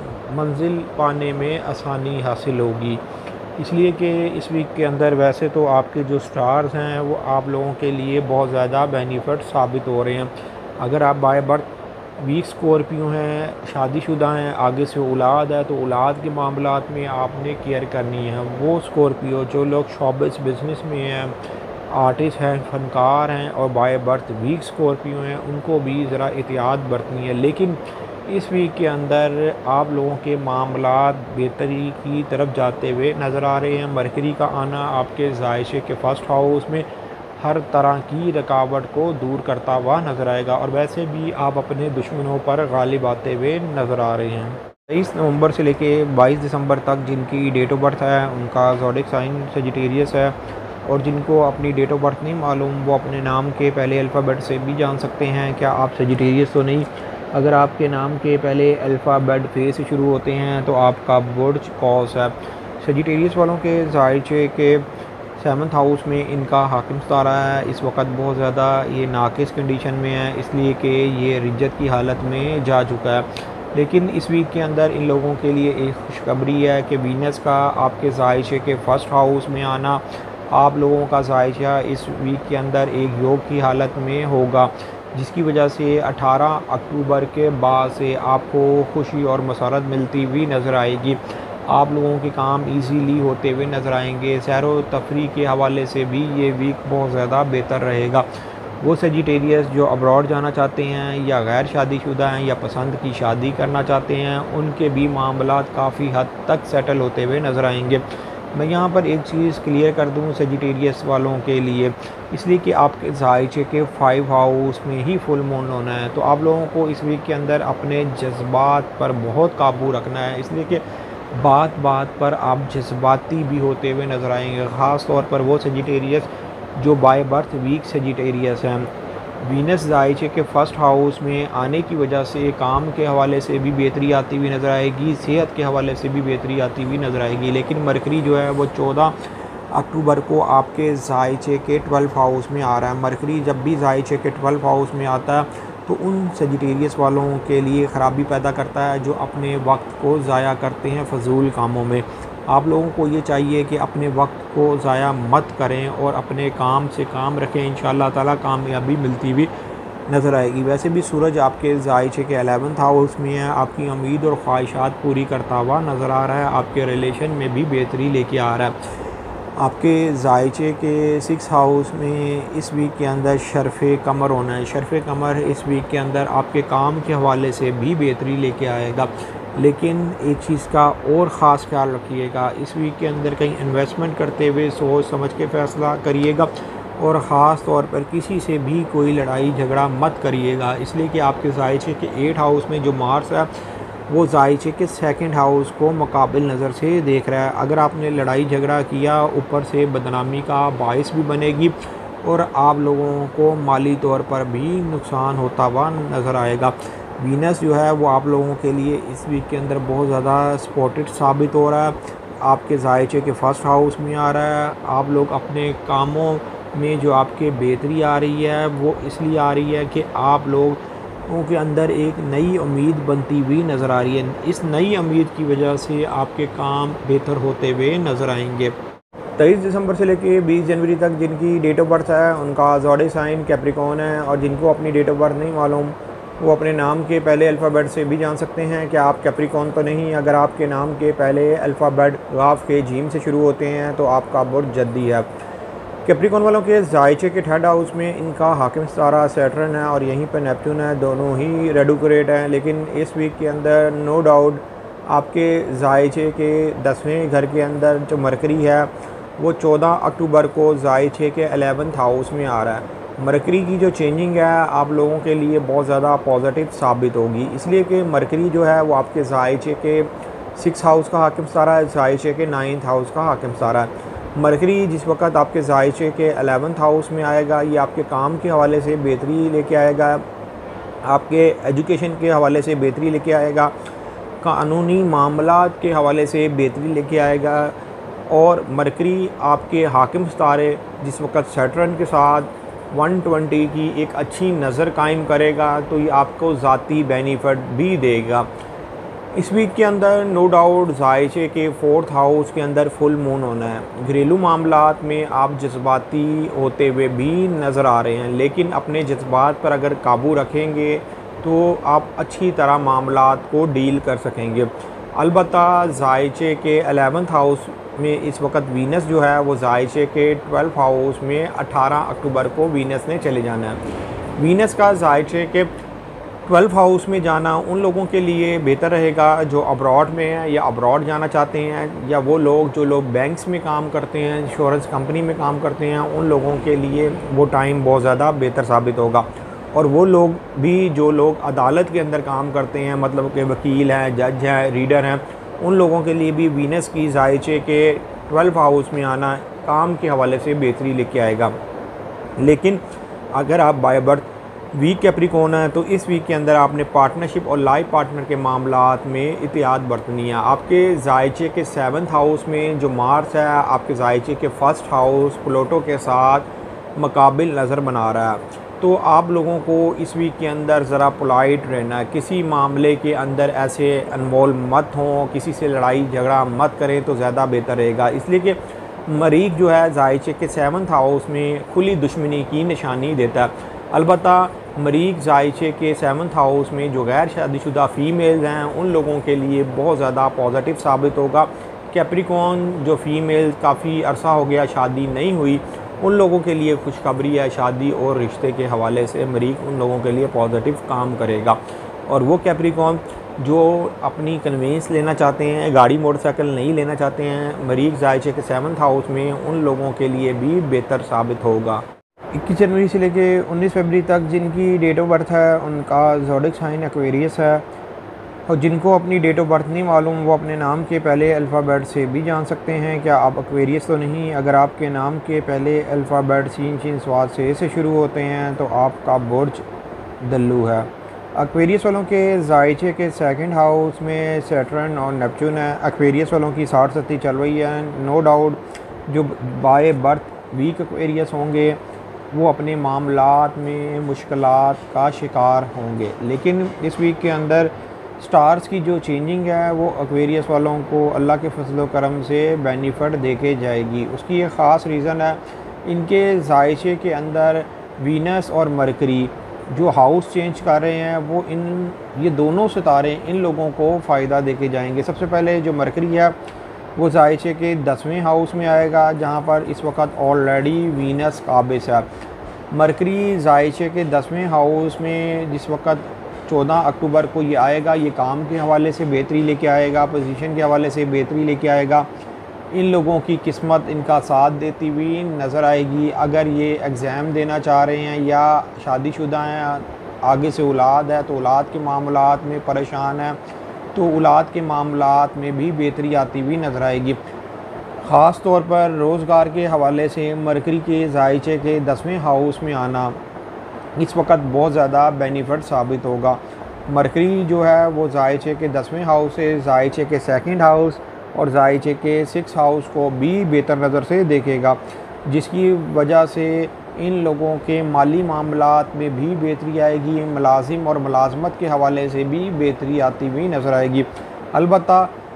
मंजिल पाने में आसानी हासिल होगी। इसलिए कि इस वीक के अंदर वैसे तो आपके जो स्टार्स हैं वो आप लोगों के लिए बहुत ज़्यादा बेनिफिट साबित हो रहे हैं। अगर आप बाय बर्थ वीक स्कॉर्पियो हैं, शादीशुदा हैं, आगे से औलाद है, तो औलाद के मामलात में आपने केयर करनी है। वो स्कॉर्पियो जो लोग शोबिस बिज़नेस में हैं, आर्टिस्ट हैं, फ़नकार हैं और बाय बर्थ वीक स्कॉर्पियो हैं, उनको भी ज़रा एहतियात बरतनी है। लेकिन इस वीक के अंदर आप लोगों के मामलात बेहतरी की तरफ जाते हुए नज़र आ रहे हैं। मरकरी का आना आपके ज़ायशे के फर्स्ट हाउस में हर तरह की रुकावट को दूर करता हुआ नज़र आएगा और वैसे भी आप अपने दुश्मनों पर गालिब आते हुए नज़र आ रहे हैं। 23 नवंबर से लेके 22 दिसंबर तक जिनकी डेट ऑफ बर्थ है उनका ज़ोडिक साइन सेजिटेरियस है, और जिनको अपनी डेट ऑफ बर्थ नहीं मालूम वो अपने नाम के पहले अल्फ़ाबेट से भी जान सकते हैं क्या आप सेजिटेरियस तो नहीं। अगर आपके नाम के पहले अल्फ़ाबेट फे से शुरू होते हैं तो आपका बुर्ज कॉस है। सेजिटेरियस वालों के ज़ायचे के 7th हाउस में इनका हाकिम सितारा है। इस वक्त बहुत ज़्यादा ये नाकिस कंडीशन में है, इसलिए कि ये रिज्जत की हालत में जा चुका है। लेकिन इस वीक के अंदर इन लोगों के लिए एक खुशखबरी है कि वीनस का आपके ज़ायशे के फर्स्ट हाउस में आना आप लोगों का ज़ायशा इस वीक के अंदर एक योग की हालत में होगा, जिसकी वजह से 18 अक्टूबर के बाद से आपको खुशी और मसरत मिलती हुई नज़र आएगी। आप लोगों के काम इजीली होते हुए नज़र आएंगे। सैर व तफरी के हवाले से भी ये वीक बहुत ज़्यादा बेहतर रहेगा। वो सेजिटेरियस जो अब्रॉड जाना चाहते हैं या गैर शादीशुदा हैं या पसंद की शादी करना चाहते हैं, उनके भी मामलात काफ़ी हद तक सेटल होते हुए नज़र आएंगे। मैं यहाँ पर एक चीज़ क्लियर कर दूँ सेजिटेरियस वालों के लिए, इसलिए कि आपके ज़ायचे के 5 हाउस में ही फुल मून होना है, तो आप लोगों को इस वीक के अंदर अपने जज्बात पर बहुत काबू रखना है, इसलिए कि बात बात पर आप जज्बाती भी होते हुए नज़र आएंगे। ख़ास तौर पर वो सेजिटेरियस जो बाय बर्थ वीक सेजिटेरियस हैं। वीनस ज़ायचे के फर्स्ट हाउस में आने की वजह से काम के हवाले से भी बेहतरी आती हुई नज़र आएगी, सेहत के हवाले से भी बेहतरी आती हुई नज़र आएगी। लेकिन मरकरी जो है वो 14 अक्टूबर को आपके ज़ायचे के 12 हाउस में आ रहा है। मरकरी जब भी ज़ायचे के 12 हाउस में आता है तो उन सेजिटेरियस वालों के लिए ख़राबी पैदा करता है जो अपने वक्त को ज़ाया करते हैं फ़जूल कामों में। आप लोगों को ये चाहिए कि अपने वक्त को ज़ाया मत करें और अपने काम से काम रखें, इंशाअल्लाह ताला कामयाबी मिलती हुई नज़र आएगी। वैसे भी सूरज आपके ज़ायचे के 11th हाउस में है, आपकी उम्मीद और ख्वाहिशात पूरी करता हुआ नज़र आ रहा है, आपके रिलेशन में भी बेहतरी लेके आ रहा है। आपके ज़ायचे के 6 हाउस में इस वीक के अंदर शरफ़ कमर होना है। शरफ़ कमर इस वीक के अंदर आपके काम के हवाले से भी बेहतरी लेके आएगा। लेकिन एक चीज़ का और ख़ास ख्याल रखिएगा, इस वीक के अंदर कहीं इन्वेस्टमेंट करते हुए सोच समझ के फ़ैसला करिएगा और ख़ास तौर पर किसी से भी कोई लड़ाई झगड़ा मत करिएगा, इसलिए कि आपके ज़ायचे के 8 हाउस में जो मार्स है वो ज़ायचे के 2nd हाउस को मुकाबिल नज़र से देख रहा है। अगर आपने लड़ाई झगड़ा किया ऊपर से बदनामी का बाइस भी बनेगी और आप लोगों को माली तौर पर भी नुकसान होता हुआ नज़र आएगा। वीनस जो है वो आप लोगों के लिए इस वीक के अंदर बहुत ज़्यादा सपोर्टेड साबित हो रहा है, आपके ज़ायचे के फर्स्ट हाउस में आ रहा है। आप लोग अपने कामों में जो आपके बेहतरी आ रही है वो इसलिए आ रही है कि आप लोगों के अंदर एक नई उम्मीद बनती हुई नज़र आ रही है। इस नई उम्मीद की वजह से आपके काम बेहतर होते हुए नज़र आएंगे। 23 दिसंबर से लेके 20 जनवरी तक जिनकी डेट ऑफ बर्थ है उनका ज़ोडिक साइन कैप्रिकॉर्न है, और जिनको अपनी डेट ऑफ बर्थ नहीं मालूम वो अपने नाम के पहले अल्फ़ाबेट से भी जान सकते हैं कि आप कैप्रिकॉर्न तो नहीं। अगर आपके नाम के पहले अल्फ़ाबेट गाफ के जीम से शुरू होते हैं तो आपका बुर्ज जद्दी है। कैप्रिकॉन वालों के जायचे के थर्ड हाउस में इनका हाकिम सितारा सैटर्न है और यहीं पर नेपच्यून है, दोनों ही रेडुक्रेट हैं। लेकिन इस वीक के अंदर नो डाउट आपके जायचे के 10वें घर के अंदर जो मरकरी है वो 14 अक्टूबर को जायचे के 11th हाउस में आ रहा है। मरकरी की जो चेंजिंग है आप लोगों के लिए बहुत ज़्यादा पॉजिटिव साबित होगी, इसलिए कि मरकरी जो है वो आपके जायचे के 6 हाउस का हाकिम सितारा है, जायचे के 9th हाउस का हाकिम सितारा है। मरकरी जिस वक्त आपके जायचे के 11th हाउस में आएगा ये आपके काम के हवाले से बेहतरी लेके आएगा, आपके एजुकेशन के हवाले से बेहतरी लेके आएगा, कानूनी मामलात के हवाले से बेहतरी लेके आएगा। और मरकरी आपके हाकिम सितारे जिस वक्त सैटर्न के साथ 120 की एक अच्छी नज़र कायम करेगा तो ये आपको ज़ाती बेनिफिट भी देगा। इस वीक के अंदर नो डाउट जायचे के 4th हाउस के अंदर फुल मून होना है। घरेलू मामलात में आप जज्बाती होते हुए भी नज़र आ रहे हैं, लेकिन अपने जज्बात पर अगर काबू रखेंगे तो आप अच्छी तरह मामलात को डील कर सकेंगे। अलबत्ता जायचे के 11th हाउस में इस वक्त वीनस जो है वो जायचे के 12th हाउस में 18 अक्टूबर को वीनस ने चले जाना है। वीनस का जायचे के 12th हाउस में जाना उन लोगों के लिए बेहतर रहेगा जो अब्रॉड में है या अब्रॉड जाना चाहते हैं, या वो लोग जो लोग बैंक्स में काम करते हैं, इंश्योरेंस कंपनी में काम करते हैं, उन लोगों के लिए वो टाइम बहुत ज़्यादा बेहतर साबित होगा। और वो लोग भी जो लोग अदालत के अंदर काम करते हैं, मतलब कि वकील हैं, जज हैं, रीडर हैं, उन लोगों के लिए भी वीनस की जायचे के 12th हाउस में आना काम के हवाले से बेहतरी लेके आएगा। लेकिन अगर आप बाय बर्थ वीक कैप्रिकॉन है तो इस वीक के अंदर आपने पार्टनरशिप और लाइफ पार्टनर के मामलात में एहतियात बरतनी है। आपके जायचे के 7th हाउस में जो मार्स है आपके जायचे के 1st हाउस प्लूटो के साथ मुकाबिल नज़र बना रहा है, तो आप लोगों को इस वीक के अंदर ज़रा पोलाइट रहना है, किसी मामले के अंदर ऐसे इन्वॉल्व मत हों, किसी से लड़ाई झगड़ा मत करें तो ज़्यादा बेहतर रहेगा। इसलिए कि मरीख जो है जायचे के 7th हाउस में खुली दुश्मनी की निशानी देता है। अलबत्ता मरीख जायचे के 7th हाउस में जो गैर शादीशुदा फ़ीमेल्स हैं उन लोगों के लिए बहुत ज़्यादा पॉजिटिव साबित होगा। कैप्रिकॉन जो फ़ीमेल काफ़ी अरसा हो गया शादी नहीं हुई, उन लोगों के लिए खुशखबरी है, शादी और रिश्ते के हवाले से मरीख उन लोगों के लिए पॉजिटिव काम करेगा। और वो कैप्रिकॉन जो अपनी कन्वेंस लेना चाहते हैं, गाड़ी मोटरसाइकिल नहीं लेना चाहते हैं, मरीख जायचे के 7th हाउस में उन लोगों के लिए भी बेहतर साबित होगा। 21 जनवरी से लेके 19 फरवरी तक जिनकी डेट ऑफ बर्थ है उनका ज़ोडिक साइन एक्वेरियस है। और जिनको अपनी डेट ऑफ बर्थ नहीं मालूम वो अपने नाम के पहले अल्फ़ाबेट से भी जान सकते हैं क्या आप एक्वेरियस तो नहीं। अगर आपके नाम के पहले अल्फ़ाबेट सीन शीन स्वाद से शुरू होते हैं तो आपका बुर्ज दल्लू है। एक्वेरियस वालों के जायचे के 2nd हाउस में सैटर्न और नेपच्यून है। एक्वेरियस वालों की 60-70 चल रही है। नो डाउट जो बाय बर्थ वीक एक्वेरियस होंगे वो अपने मामलात में मुश्किलात का शिकार होंगे, लेकिन इस वीक के अंदर स्टार्स की जो चेंजिंग है वो एक्वेरियस वालों को अल्लाह के फजल करम से बेनिफिट देके जाएगी। उसकी एक ख़ास रीज़न है इनके जायचे के अंदर वीनस और मरकरी जो हाउस चेंज कर रहे हैं वो ये दोनों सितारे इन लोगों को फ़ायदा देके जाएंगे। सबसे पहले जो मरकरी है वो जायचे के 10वें हाउस में आएगा जहाँ पर इस वक्त ऑलरेडी वीनस काबिस है। मरकरी जायचे के 10वें हाउस में जिस वक्त 14 अक्टूबर को ये आएगा, ये काम के हवाले से बेहतरी लेके आएगा, पोजीशन के हवाले से बेहतरी लेके आएगा। इन लोगों की किस्मत इनका साथ देती हुई नज़र आएगी। अगर ये एग्ज़ाम देना चाह रहे हैं या शादीशुदा हैं, आगे से औलाद है तो औलाद के मामलात में परेशान है तो औलाद के मामलात में भी बेहतरी आती हुई नज़र आएगी। ख़ास तौर पर रोज़गार के हवाले से मरकरी के जायचे के 10वें हाउस में आना इस वक्त बहुत ज़्यादा बेनिफिट साबित होगा। मरकरी जो है वो जायचे के 10वें हाउस से जायचे के 2nd हाउस और जायचे के 6th हाउस को भी बेहतर नज़र से देखेगा, जिसकी वजह से इन लोगों के माली मामलात में भी बेहतरी आएगी, मुलाजिम और मुलाजमत के हवाले से भी बेहतरी आती हुई नज़र आएगी। अलबत्ता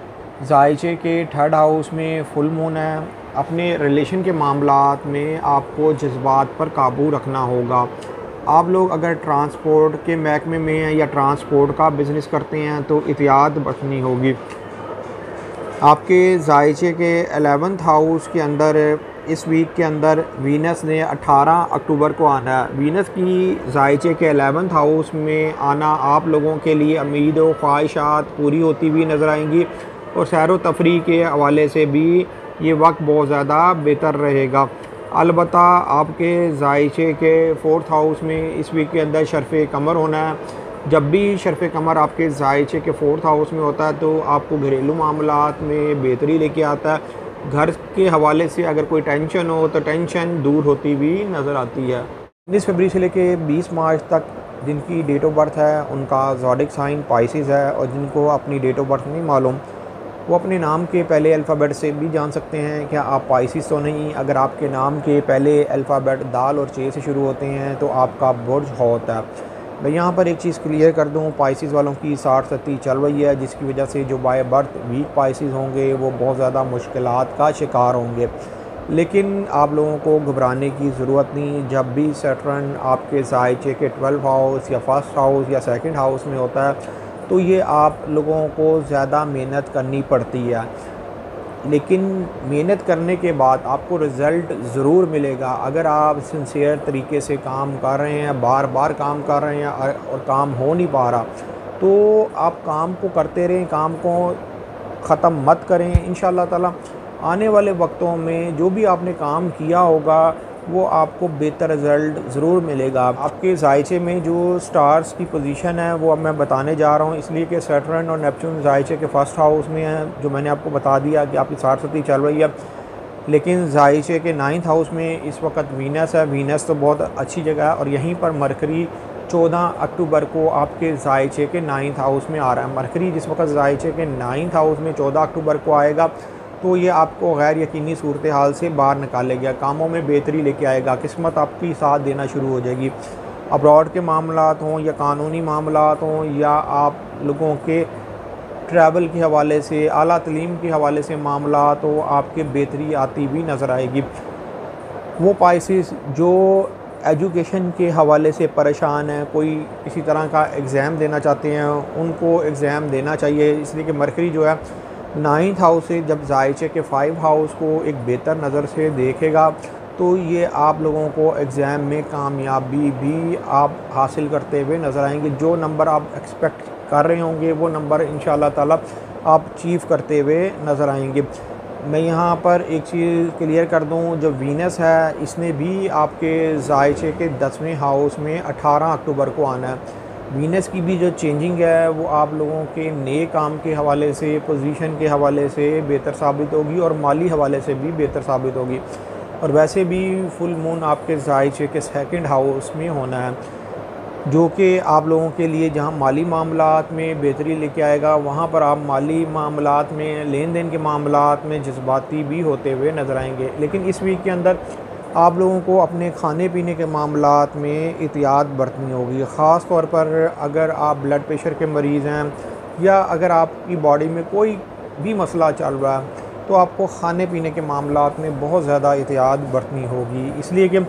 जायचे के 3rd हाउस में फुल मून है। अपने रिलेशन के मामलात में आपको जज्बात पर काबू रखना होगा। आप लोग अगर ट्रांसपोर्ट के महकमे में हैं या ट्रांसपोर्ट का बिज़नेस करते हैं तो एहतियात बरतनी होगी। आपके जायचे के 11th हाउस के अंदर इस वीक के अंदर वीनस ने 18 अक्टूबर को आना है। वीनस की जायचे के 11th हाउस में आना आप लोगों के लिए उम्मीद व ख्वाहिशात पूरी होती हुई नज़र आएंगी और सैर व तफरी के हवाले से भी ये वक्त बहुत ज़्यादा बेहतर रहेगा। अलबत्ता आपके जायचे के 4th हाउस में इस वीक के अंदर शर्फ़ कमर होना है। जब भी शर्फ़ कमर आपके जायचे के 4th हाउस में होता है तो आपको घरेलू मामलात में बेहतरी लेके आता है। घर के हवाले से अगर कोई टेंशन हो तो टेंशन दूर होती हुई नज़र आती है। 19 फरवरी से लेके 20 मार्च तक जिनकी डेट ऑफ बर्थ है उनका ज़ोडिक साइन पाइसिस है, और जिनको अपनी डेट ऑफ बर्थ नहीं मालूम वो अपने नाम के पहले अल्फ़ाबेट से भी जान सकते हैं क्या आप पाइसिस तो नहीं। अगर आपके नाम के पहले अल्फ़ाबेट दाल और चे से शुरू होते हैं तो आपका बुर्ज होता है। मैं यहाँ पर एक चीज़ क्लियर कर दूँ, पाइसिस वालों की 60-70 चल रही है, जिसकी वजह से जो बाय बर्थ वीक पाइसिस होंगे वो बहुत ज़्यादा मुश्किलात का शिकार होंगे। लेकिन आप लोगों को घबराने की ज़रूरत नहीं। जब भी सैटर्न आपके जायचे के 12 हाउस या 1st हाउस या 2nd हाउस में होता है तो ये आप लोगों को ज़्यादा मेहनत करनी पड़ती है, लेकिन मेहनत करने के बाद आपको रिज़ल्ट ज़रूर मिलेगा। अगर आप सिंसियर तरीके से काम कर रहे हैं, बार बार काम कर रहे हैं और काम हो नहीं पा रहा तो आप काम को करते रहें, काम को ख़त्म मत करें। इंशाअल्लाह ताला आने वाले वक्तों में जो भी आपने काम किया होगा वो आपको बेहतर रिज़ल्ट ज़रूर मिलेगा। आपके जायचे में जो स्टार्स की पोजीशन है वो अब मैं बताने जा रहा हूँ, इसलिए कि सैटर्न और नेपच्यून जायचे के 1st हाउस में हैं, जो मैंने आपको बता दिया कि आपकी 60-70 चल रही है। लेकिन जायचे के 9th हाउस में इस वक्त वीनस है। वीनस तो बहुत अच्छी जगह है और यहीं पर मरकरी 14 अक्टूबर को आपके जायचे के 9th हाउस में आ रहा है। मरकरी जिस वक्त जायचे के 9th हाउस में 14 अक्टूबर को आएगा तो ये आपको गैर यकीनी सूरत हाल से बाहर निकालेगा, कामों में बेहतरी लेके आएगा, किस्मत आपकी साथ देना शुरू हो जाएगी। अब्रॉड के मामलात हों या कानूनी मामलात हों या आप लोगों के ट्रैवल के हवाले से, आला तलीम के हवाले से मामलात हो, आपके बेहतरी आती हुई नज़र आएगी। वो पाइसिस जो एजुकेशन के हवाले से परेशान हैं, कोई किसी तरह का एग्ज़ाम देना चाहते हैं, उनको एग्ज़ाम देना चाहिए, इसलिए कि मरकरी जो है 9th हाउस से जब जायचे के 5 हाउस को एक बेहतर नज़र से देखेगा तो ये आप लोगों को एग्ज़ाम में कामयाबी भी आप हासिल करते हुए नज़र आएंगे। जो नंबर आप एक्सपेक्ट कर रहे होंगे वो नंबर इंशाअल्लाह ताला आप अचीव करते हुए नज़र आएंगे। मैं यहाँ पर एक चीज़ क्लियर कर दूँ, जो वीनस है इसने भी आपके जायचे के 10वें हाउस में 18 अक्टूबर को आना है। वीनस की भी जो चेंजिंग है वो आप लोगों के नए काम के हवाले से, पोजीशन के हवाले से बेहतर साबित होगी और माली हवाले से भी बेहतर साबित होगी। और वैसे भी फुल मून आपके जायचे के 2nd हाउस में होना है, जो कि आप लोगों के लिए जहां माली मामलात में बेहतरी लेके आएगा, वहां पर आप माली मामलात में, लेन देन के मामलात में जज्बाती भी होते हुए नज़र आएंगे। लेकिन इस वीक के अंदर आप लोगों को अपने खाने पीने के मामलात में एहतियात बरतनी होगी। ख़ास तौर पर अगर आप ब्लड प्रेशर के मरीज़ हैं या अगर आपकी बॉडी में कोई भी मसला चल रहा है तो आपको खाने पीने के मामलात में बहुत ज़्यादा एहतियात बरतनी होगी, इसलिए कि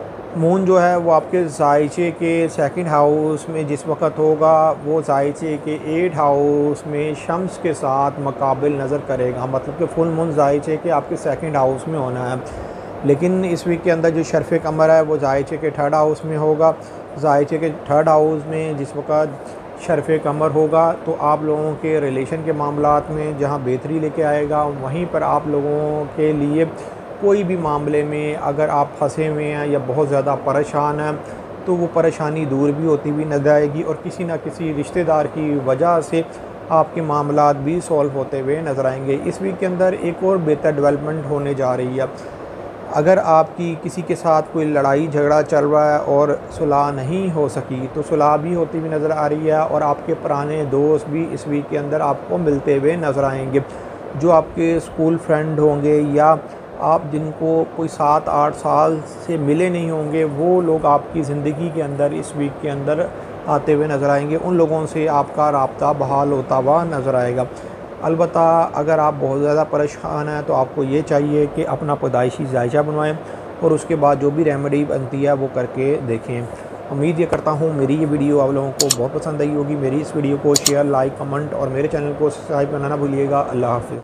मून जो है वो आपके जायचे के 2nd हाउस में जिस वक्त होगा वो जायचे के 8 हाउस में शम्स के साथ मुकाबिल नज़र करेगा। मतलब कि फुल मून जायचे के आपके 2nd हाउस में होना है। लेकिन इस वीक के अंदर जो शर्फ़ कमर है वो जायचे के 3rd हाउस में होगा। जायचे के 3rd हाउस में जिस वक्त शर्फ़ कमर होगा तो आप लोगों के रिलेशन के मामलात में जहां बेहतरी लेके आएगा, वहीं पर आप लोगों के लिए कोई भी मामले में अगर आप फंसे हुए हैं या बहुत ज़्यादा परेशान हैं तो वो परेशानी दूर भी होती हुई नज़र आएगी और किसी न किसी रिश्तेदार की वजह से आपके मामलात भी सॉल्व होते हुए नज़र आएंगे। इस वीक के अंदर एक और बेहतर डेवलपमेंट होने जा रही है। अगर आपकी किसी के साथ कोई लड़ाई झगड़ा चल रहा है और सुलह नहीं हो सकी तो सुलह भी होती हुई नज़र आ रही है और आपके पुराने दोस्त भी इस वीक के अंदर आपको मिलते हुए नज़र आएंगे। जो आपके स्कूल फ्रेंड होंगे या आप जिनको कोई 7-8 साल से मिले नहीं होंगे वो लोग आपकी ज़िंदगी के अंदर इस वीक के अंदर आते हुए नज़र आएंगे। उन लोगों से आपका राब्ता बहाल होता हुआ नज़र आएगा। अलबत्ता अगर आप बहुत ज़्यादा परेशान हैं तो आपको ये चाहिए कि अपना पैदाइशी जायचा बनवाएं और उसके बाद जो भी रेमेडी बनती है वो करके देखें। उम्मीद ये करता हूँ मेरी ये वीडियो आप लोगों को बहुत पसंद आई होगी। मेरी इस वीडियो को शेयर, लाइक, कमेंट और मेरे चैनल को सब्सक्राइब करना ना भूलिएगा। अल्लाह हाफ़िज़।